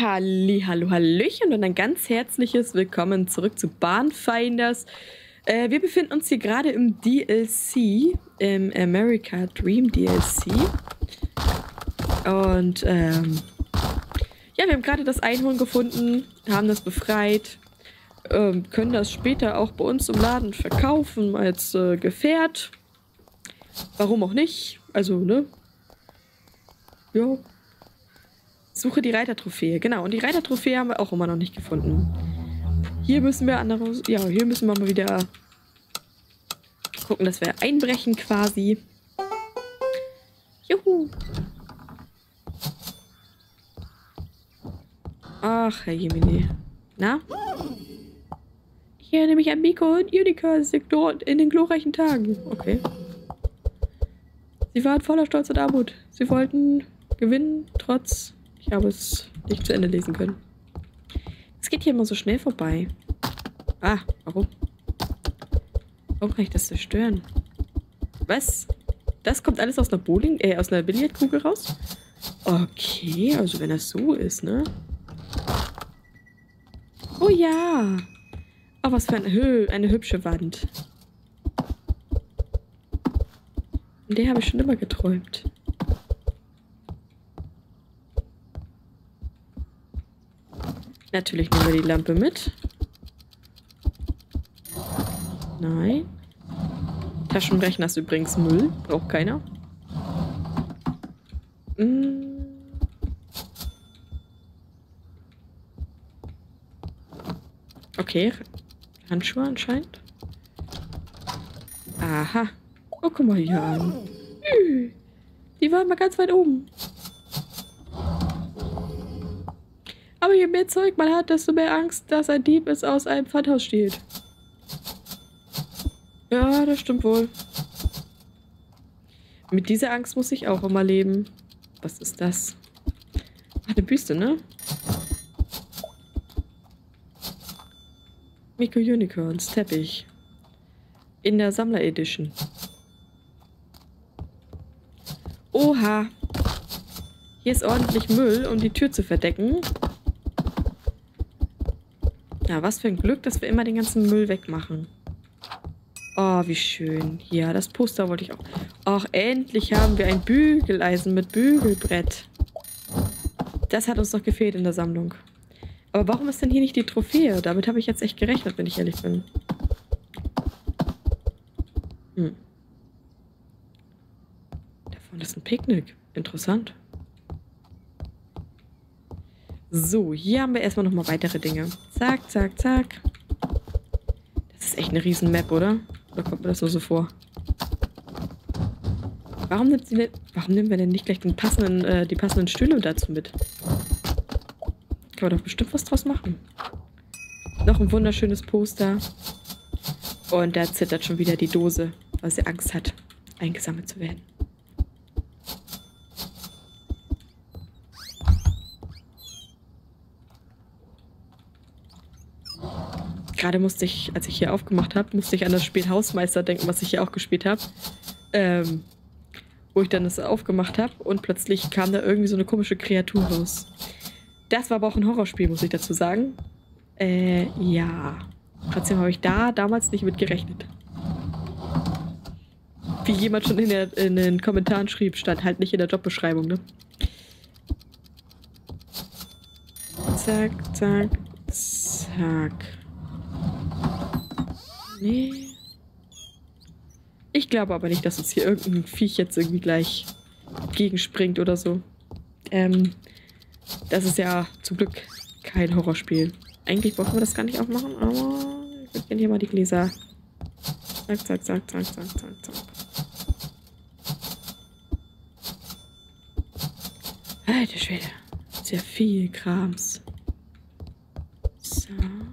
Hallo, hallöchen und ein ganz herzliches Willkommen zurück zu Bahnfinders. Wir befinden uns hier gerade im DLC, im America Dream DLC. Und ja, wir haben gerade das Einhorn gefunden, haben das befreit, können das später auch bei uns im Laden verkaufen als Gefährt. Warum auch nicht? Also, ne? Ja. Suche die Reitertrophäe. Genau, und die Reitertrophäe haben wir auch immer noch nicht gefunden. Hier müssen wir hier müssen wir mal wieder gucken, dass wir einbrechen quasi. Juhu. Ach, Herr Jemine. Na? Ich erinnere mich an Miko und Unicorn dort in den glorreichen Tagen. Okay. Sie waren voller Stolz und Armut. Sie wollten gewinnen, trotz... Ich habe es nicht zu Ende lesen können. Es geht hier immer so schnell vorbei. Ah, warum? Warum kann ich das zerstören? Was? Das kommt alles aus einer aus einer Billardkugel raus? Okay, also wenn das so ist, ne? Oh ja! Oh, was für eine hübsche Wand. Von der habe ich schon immer geträumt. Natürlich nehmen wir die Lampe mit. Nein. Taschenrechner ist übrigens Müll. Braucht keiner. Okay. Handschuhe anscheinend. Aha. Oh, guck mal hier an. Die waren mal ganz weit oben. Aber je mehr Zeug man hat, desto mehr Angst, dass ein Dieb es aus einem Pfandhaus stiehlt. Ja, das stimmt wohl. Mit dieser Angst muss ich auch immer leben. Was ist das? Ach, eine Büste, ne? Miko Unicorns, Teppich. In der Sammler-Edition. Oha. Hier ist ordentlich Müll, um die Tür zu verdecken. Ja, was für ein Glück, dass wir immer den ganzen Müll wegmachen. Oh, wie schön. Ja, das Poster wollte ich auch. Ach, endlich haben wir ein Bügeleisen mit Bügelbrett. Das hat uns doch gefehlt in der Sammlung. Aber warum ist denn hier nicht die Trophäe? Damit habe ich jetzt echt gerechnet, wenn ich ehrlich bin. Da vorne ist ein Picknick. Interessant. So, hier haben wir erstmal nochmal weitere Dinge. Zack, zack, zack. Das ist echt eine riesen Map, oder? Oder kommt mir das nur so vor? Warum nehmen wir denn nicht gleich die passenden Stühle dazu mit? Kann man doch bestimmt was draus machen. Noch ein wunderschönes Poster. Und da zittert schon wieder die Dose, weil sie Angst hat, eingesammelt zu werden. Gerade musste ich, als ich hier aufgemacht habe, musste ich an das Spiel Hausmeister denken, was ich hier auch gespielt habe. Wo ich dann das aufgemacht habe und plötzlich kam da irgendwie so eine komische Kreatur raus. Das war aber auch ein Horrorspiel, muss ich dazu sagen. Ja. Trotzdem habe ich damals nicht mit gerechnet. Wie jemand schon in den Kommentaren schrieb, stand halt nicht in der Jobbeschreibung, ne? Zack, zack, zack. Nee. Ich glaube aber nicht, dass uns hier irgendein Viech jetzt irgendwie gleich gegenspringt oder so. Das ist ja zum Glück kein Horrorspiel. Eigentlich brauchen wir das gar nicht aufmachen, aber ich würde gerne hier mal die Gläser. Zack, zack, zack, zack, zack, zack, zack. Alter Schwede. Sehr viel Krams. So.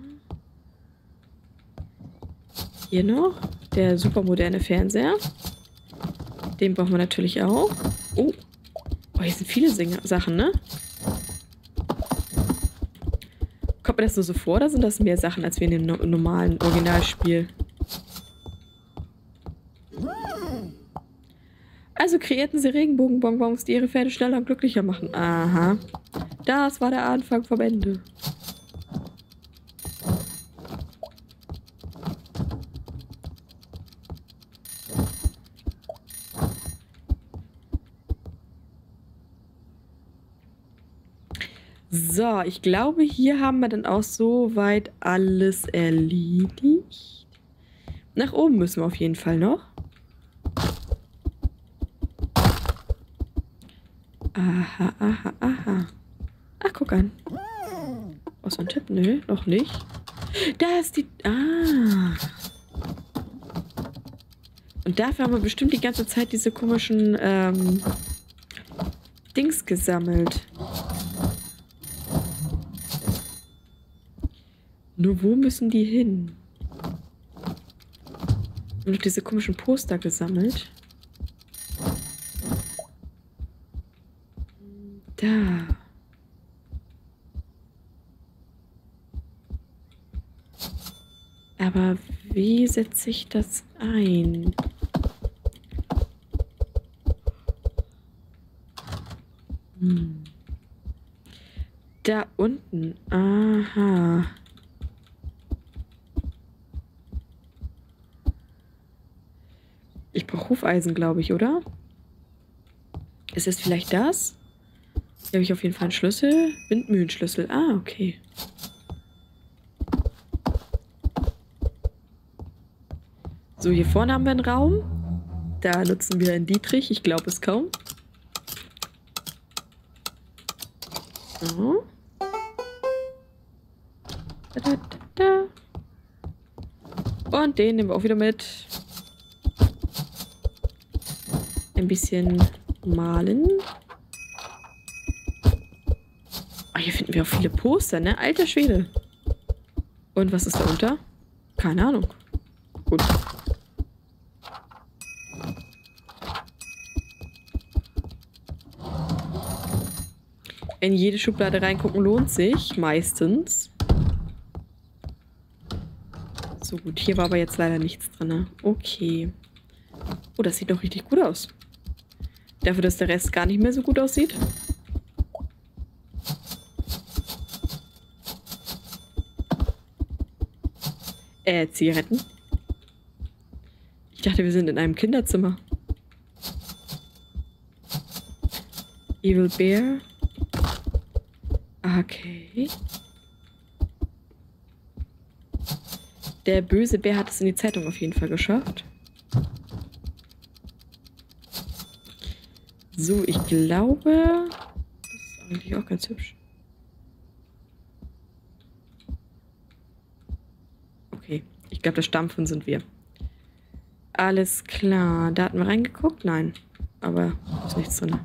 Hier noch der super moderne Fernseher. Den brauchen wir natürlich auch. Oh, hier sind viele Sachen, ne? Kommt mir das nur so vor, oder sind das mehr Sachen, als wir in dem normalen Originalspiel? Also kreierten sie Regenbogenbonbons, die ihre Pferde schneller und glücklicher machen. Aha. Das war der Anfang vom Ende. So, ich glaube, hier haben wir dann auch soweit alles erledigt. Nach oben müssen wir auf jeden Fall noch. Aha, aha, aha. Ach, guck an. Oh, so ein Tipp? Nö, noch nicht. Da ist die... Ah. Und dafür haben wir bestimmt die ganze Zeit diese komischen Dings gesammelt. Nur wo müssen die hin? Wir haben noch diese komischen Poster gesammelt. Da. Aber wie setze ich das ein? Da unten. Aha. Ich brauche Hufeisen, glaube ich, oder? Ist es vielleicht das? Hier habe ich auf jeden Fall einen Schlüssel. Windmühlenschlüssel. Ah, okay. So, hier vorne haben wir einen Raum. Da nutzen wir einen Dietrich. Ich glaube es kaum. So. Da, da, da, da. Und den nehmen wir auch wieder mit. Ein bisschen malen. Oh, hier finden wir auch viele Poster, ne? Alter Schwede. Und was ist da unter? Keine Ahnung. Gut. In jede Schublade reingucken lohnt sich. Meistens. So gut, hier war aber jetzt leider nichts drin. Okay. Oh, das sieht doch richtig gut aus. Dafür, dass der Rest gar nicht mehr so gut aussieht. Zigaretten. Ich dachte, wir sind in einem Kinderzimmer. Evil Bear. Okay. Der böse Bär hat es in die Zeitung auf jeden Fall geschafft. So, ich glaube... Das ist eigentlich auch ganz hübsch. Okay, ich glaube, das Stampfen sind wir. Alles klar. Da hatten wir reingeguckt? Nein. Aber ist nichts drin.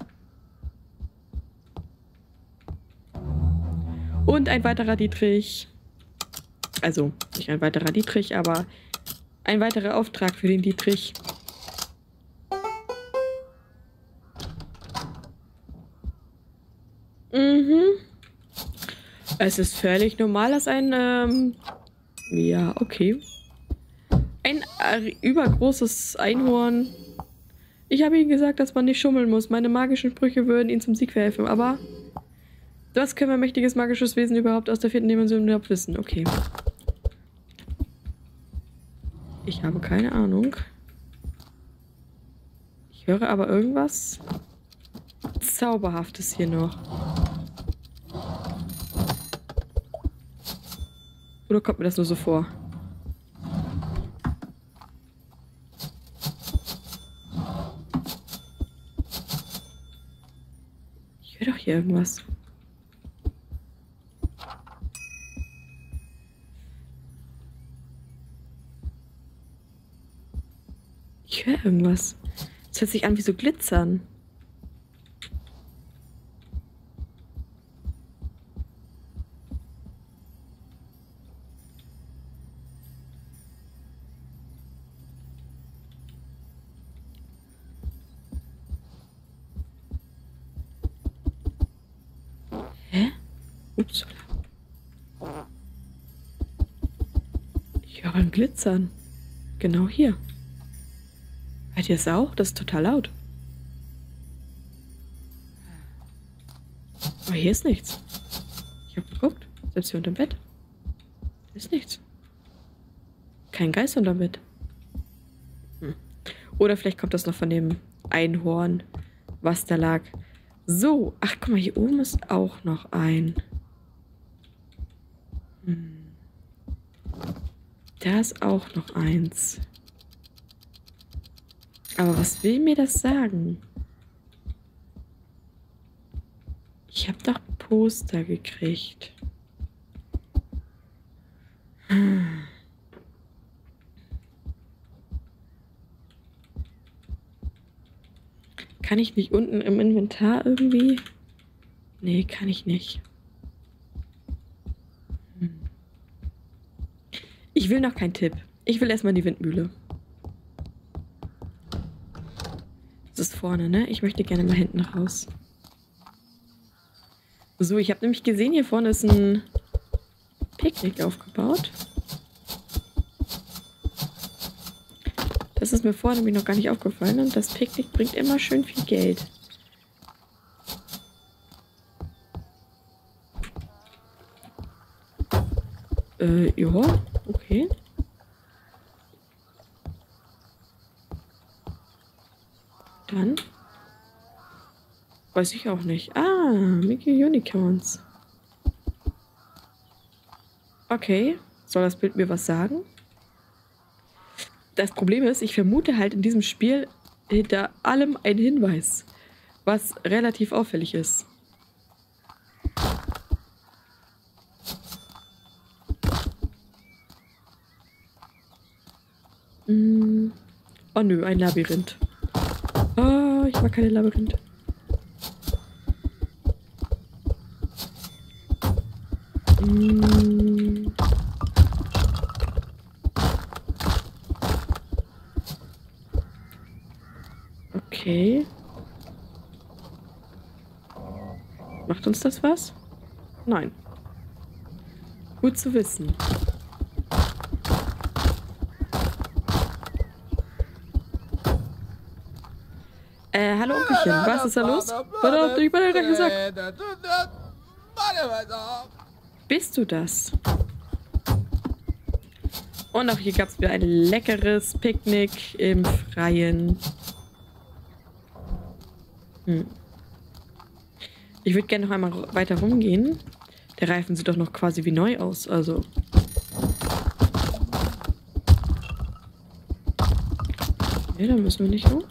Und ein weiterer Dietrich. Also, nicht ein weiterer Dietrich, aber ein weiterer Auftrag für den Dietrich. Mhm. Es ist völlig normal, dass ein, ja, okay. Ein übergroßes Einhorn. Ich habe Ihnen gesagt, dass man nicht schummeln muss. Meine magischen Sprüche würden Ihnen zum Sieg verhelfen, aber... Was können wir mächtiges magisches Wesen überhaupt aus der 4. Dimension überhaupt wissen? Okay. Ich habe keine Ahnung. Ich höre aber irgendwas Zauberhaftes hier noch. Oder kommt mir das nur so vor? Ich höre doch hier irgendwas. Ich höre irgendwas. Es hört sich an wie so Glitzern. Hä? Ups. Ich höre ein Glitzern. Genau hier. Hört ihr es auch? Das ist total laut. Aber hier ist nichts. Ich habe geguckt. Selbst hier unterm Bett. Ist nichts. Kein Geist unterm Bett. Oder vielleicht kommt das noch von dem Einhorn, was da lag. So. Ach, guck mal, hier oben ist auch noch ein. Da ist auch noch eins. Aber was will mir das sagen? Ich habe doch Poster gekriegt. Kann ich nicht unten im Inventar irgendwie? Nee, kann ich nicht. Ich will noch keinen Tipp. Ich will erstmal in die Windmühle. Das ist vorne, ne? Ich möchte gerne mal hinten raus. So, ich habe nämlich gesehen, hier vorne ist ein Picknick aufgebaut. Das ist mir vorher nämlich noch gar nicht aufgefallen. Und das Picknick bringt immer schön viel Geld. Ja, okay. Dann weiß ich auch nicht. Ah, Mickey Unicorns. Okay, soll das Bild mir was sagen? Das Problem ist, ich vermute halt in diesem Spiel hinter allem einen Hinweis, was relativ auffällig ist. Oh nö, ein Labyrinth. Oh, ich mag keine Labyrinth. Okay. Macht uns das was? Nein. Gut zu wissen. Hallo Onkelchen, was ist da los? Verdammt, ich bin ja gleich gesagt. Bist du das? Und auch hier gab es wieder ein leckeres Picknick im Freien. Ich würde gerne noch einmal weiter rumgehen. Der Reifen sieht doch noch quasi wie neu aus, also. Ne, da müssen wir nicht hoch.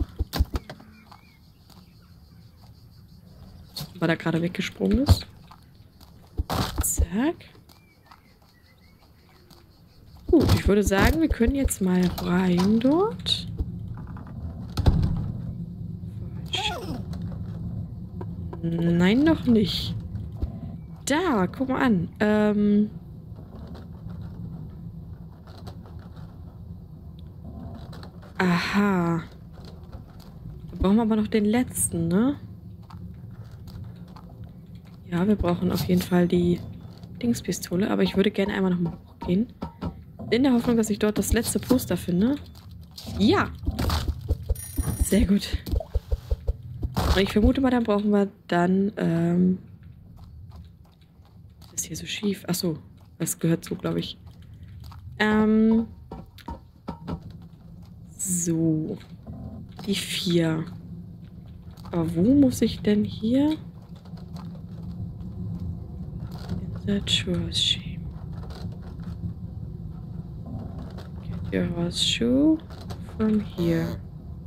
Weil er gerade weggesprungen ist. Zack. Gut, ich würde sagen, wir können jetzt mal rein dort. Nein, noch nicht. Da, guck mal an. Aha. Da brauchen wir aber noch den letzten, ne? Ja, wir brauchen auf jeden Fall die Dingspistole, aber ich würde gerne einmal nochmal hochgehen. In der Hoffnung, dass ich dort das letzte Poster finde. Ja! Sehr gut. Und ich vermute mal, dann brauchen wir dann, das ist hier so schief. Achso, das gehört so, glaube ich. So. Die 4. Aber wo muss ich denn hier? The horseshoe. Get your horseshoe from here.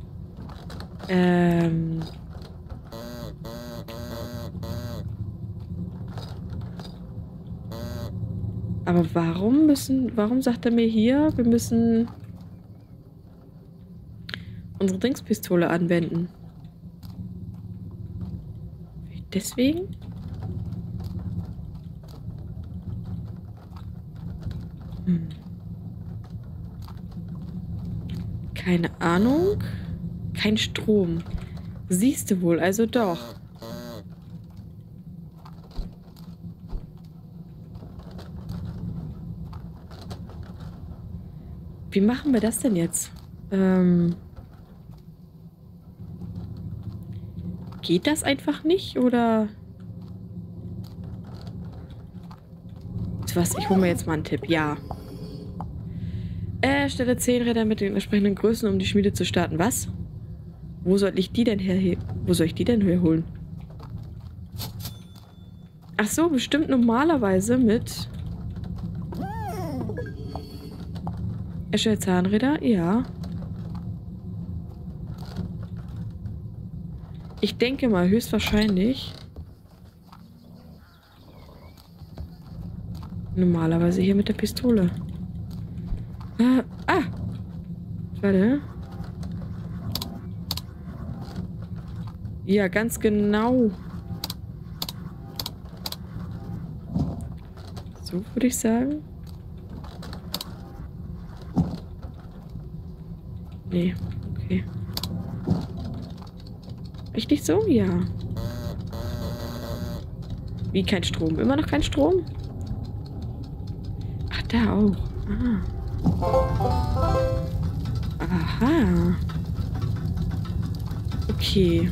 Aber warum sagt er mir hier, wir müssen unsere Dingspistole anwenden? Deswegen? Keine Ahnung. Kein Strom. Siehst du wohl, also doch. Wie machen wir das denn jetzt? Geht das einfach nicht, oder? du was? Ich hole mir jetzt mal einen Tipp. Ja. Stelle 10 Räder mit den entsprechenden Größen, um die Schmiede zu starten. Was? Wo soll ich die denn Wo soll ich die denn herholen? Ach so, bestimmt normalerweise mit... Erstellt Zahnräder? Ja. Ich denke mal, höchstwahrscheinlich... Normalerweise hier mit der Pistole. Warte. Ja, ganz genau. So würde ich sagen. Nee, okay. Richtig so? Ja. Wie kein Strom? Immer noch kein Strom? Ach, da auch. Aha. Okay.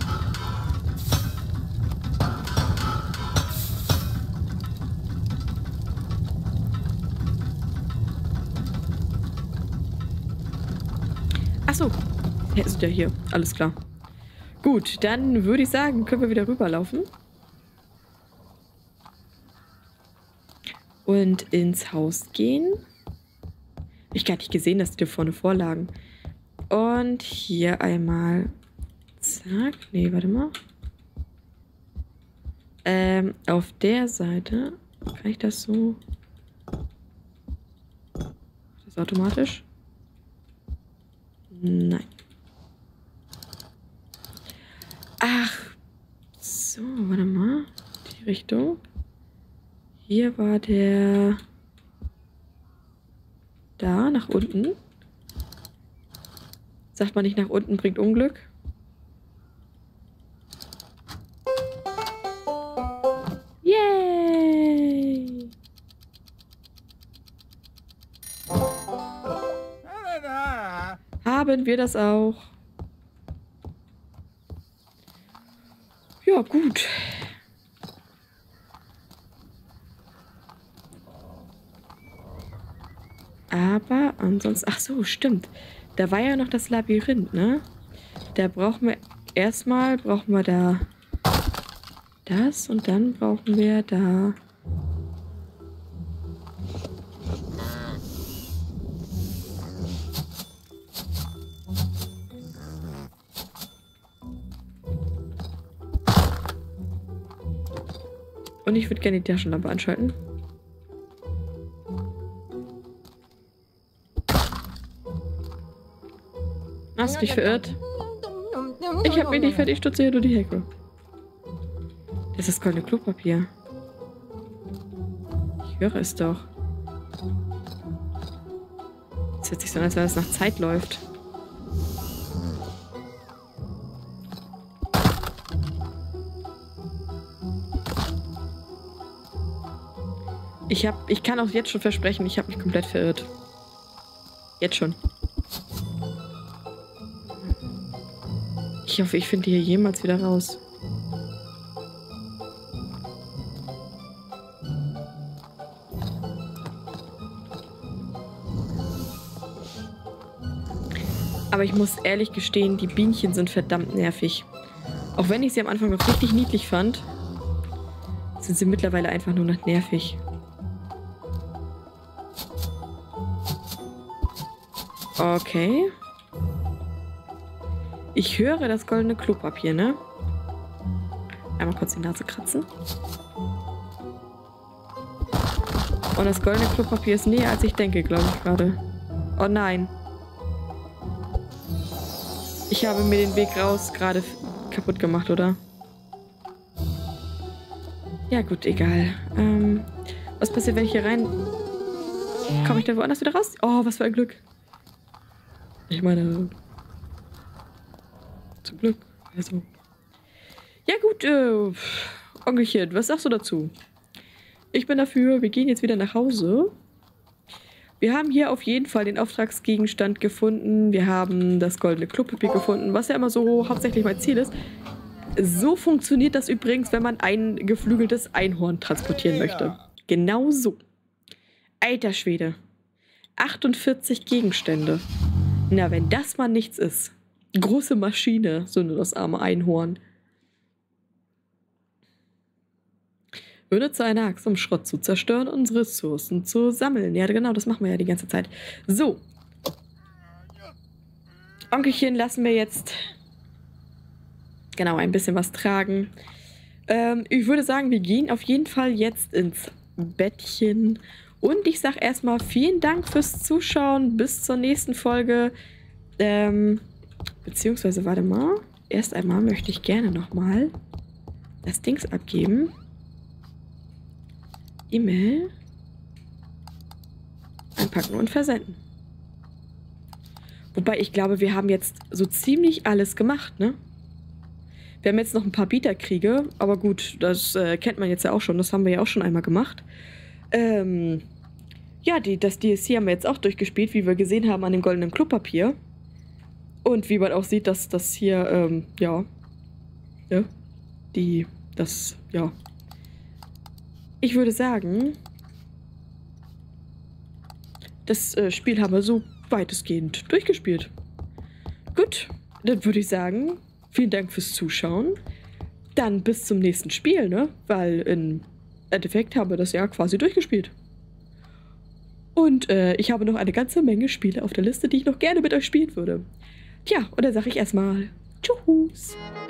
Ach so. Der ist ja hier. Alles klar. Gut, dann würde ich sagen, können wir wieder rüberlaufen. Und ins Haus gehen. Ich gar nicht gesehen, dass die da vorne vorlagen. Und hier einmal. Zack. Nee, warte mal. Auf der Seite. Kann ich das so? Ist das automatisch? Nein. Ach. So, warte mal. Die Richtung. Hier war der... Da, nach unten. Sagt man nicht, nach unten bringt Unglück? Yay! Haben wir das auch? Ja, gut. Aber ansonsten... Ach so, stimmt. Da war ja noch das Labyrinth, ne? Da brauchen wir... Erstmal brauchen wir da... Das und dann brauchen wir da... Und ich würde gerne die Taschenlampe anschalten. Hast du dich verirrt? Ich habe mich nicht fertig, stutze hier nur die Hecke. Das ist goldene Klopapier. Ich höre es doch. Es hört sich so an, als wenn es nach Zeit läuft. Ich kann auch jetzt schon versprechen, ich habe mich komplett verirrt. Jetzt schon. Ich hoffe, ich finde hier jemals wieder raus. Aber ich muss ehrlich gestehen, die Bienchen sind verdammt nervig. Auch wenn ich sie am Anfang noch richtig niedlich fand, sind sie mittlerweile einfach nur noch nervig. Okay. Ich höre das goldene Klopapier, ne? Einmal kurz die Nase kratzen. Und das goldene Klopapier ist näher, als ich denke, glaube ich gerade. Oh nein. Ich habe mir den Weg raus gerade kaputt gemacht, oder? Ja gut, egal. Was passiert, wenn ich hier rein... Komme ich da woanders wieder raus? Oh, was für ein Glück. Ich meine... Zum Glück. Also. Ja gut, Onkelchen, was sagst du dazu? Ich bin dafür, wir gehen jetzt wieder nach Hause. Wir haben hier auf jeden Fall den Auftragsgegenstand gefunden. Wir haben das goldene Klopapier gefunden, was ja immer so hauptsächlich mein Ziel ist. So funktioniert das übrigens, wenn man ein geflügeltes Einhorn transportieren möchte. Genau so. Alter Schwede. 48 Gegenstände. Na, wenn das mal nichts ist. Große Maschine, so nur das arme Einhorn. Benutze eine Axt, um Schrott zu zerstören und Ressourcen zu sammeln. Ja, genau, das machen wir ja die ganze Zeit. So. Onkelchen lassen wir jetzt genau ein bisschen was tragen. Ich würde sagen, wir gehen auf jeden Fall jetzt ins Bettchen. Und ich sage erstmal vielen Dank fürs Zuschauen. Bis zur nächsten Folge. Beziehungsweise, warte mal. Erst einmal möchte ich gerne nochmal das Dings abgeben. E-Mail. Einpacken und versenden. Wobei, ich glaube, wir haben jetzt so ziemlich alles gemacht, ne? Wir haben jetzt noch ein paar Bieterkriege, aber gut, das kennt man jetzt ja auch schon. Das haben wir ja auch schon einmal gemacht. Ja, das DLC haben wir jetzt auch durchgespielt, wie wir gesehen haben an dem goldenen Klopapier. Und wie man auch sieht, dass das hier, ja. Ich würde sagen, das Spiel haben wir so weitestgehend durchgespielt. Gut, dann würde ich sagen, vielen Dank fürs Zuschauen. Dann bis zum nächsten Spiel, ne? Weil im Endeffekt haben wir das ja quasi durchgespielt. Und ich habe noch eine ganze Menge Spiele auf der Liste, die ich noch gerne mit euch spielen würde. Tja, und dann sage ich erstmal Tschüss.